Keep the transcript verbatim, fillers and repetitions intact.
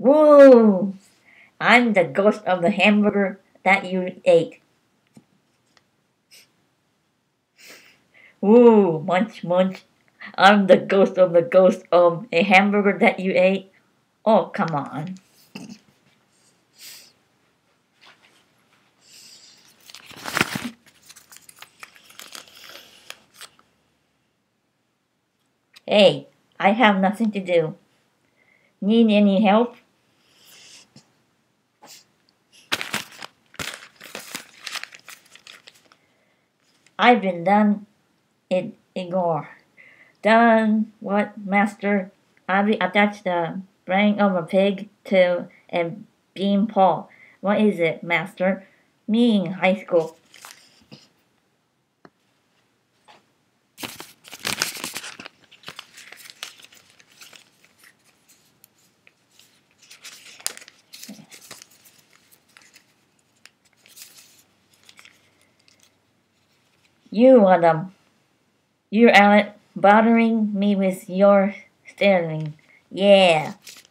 Woo! I'm the ghost of the hamburger that you ate. Woo! Munch, munch. I'm the ghost of the ghost of a hamburger that you ate. Oh, come on. Hey, I have nothing to do. Need any help? I've been done it, Igor. Done what, master? I attached the brain of a pig to a bean pole. What is it, master? Me in high school. You, Adam. You're out bothering me with your staring. Yeah.